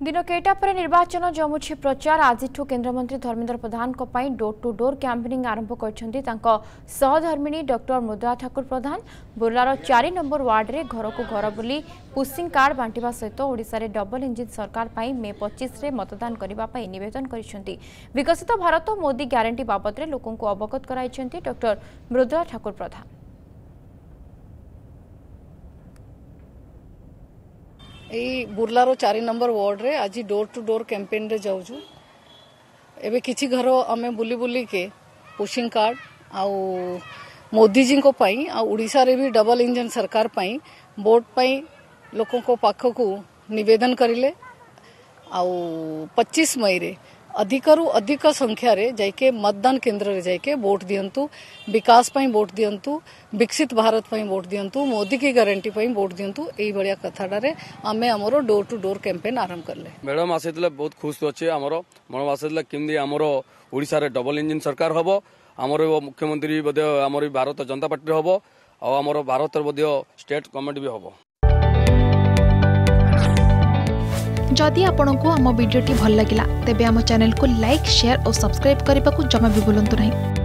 दिन केटा पर निर्वाचन जमुछि प्रचार आज केन्द्रमंत्री Dharmendra Pradhan door to door campaigning आरंभ कर सहधर्मिणी डॉक्टर मृदुला ठाकुर प्रधान बुर्लार 4 नंबर वार्ड रे घर को घर बुली पुशिंग कार्ड बांटिबा सहित ओडिशा रे डबल इंजिन सरकार पाई मे 25 रे मतदान करबा पाई निवेदन करिसेंती। विकसित भारत मोदी ग्यारंटी बाबद रे लोकन को अवगत कराइसेंती डॉक्टर मृदुला ठाकुर प्रधान। यही बुर्लार 4 नंबर वार्ड रे आज डोर टू डोर कैंपेन रे जाऊँ एवं किसी घर आम बुली बुली के पुशिंग कार्ड आउ मोदी जी को पाई उड़ीसा रे भी डबल इंजन सरकार पाई वोट पाई लोकों को पाख को निवेदन करिले आउ 25 मई रे अधिकरु अधिक संख्या रे जाके मतदान केंद्र रे जाके वोट दियंतु, विकास पाई वोट दियंतु, विकसित भारत पाई वोट दियंतु, मोदी की गारंटी पाई वोट दियंतु। एई बड़िया कथाटारे आमे हमरो डोर टू डोर कैंपेन आरंभ करले। मैडम आसेतले बहुत खुश अच्छे हमरो मन आसेतले किंदी हमरो ओडिसा रे डबल इंजन सरकार हबो, हमरो मुख्यमंत्री बदे हमरो भारत जनता पार्टी हबो आ हमरो भारत बदे स्टेट गवर्नमेंट भी हबो। जदि आपंक आम भिडी भल लगा तेब आम चैनल को लाइक शेयर और सब्सक्राइब करने को जमा भी भूलु नहीं।